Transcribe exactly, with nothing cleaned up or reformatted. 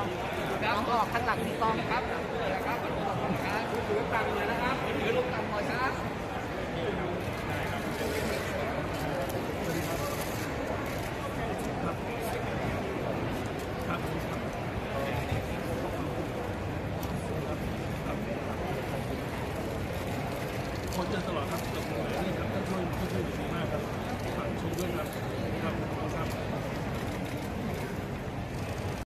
น้องออกข้างหลังพี่กล้องครับนะครับถือตังเลยนะครับถือลูกตังหน่อยครับ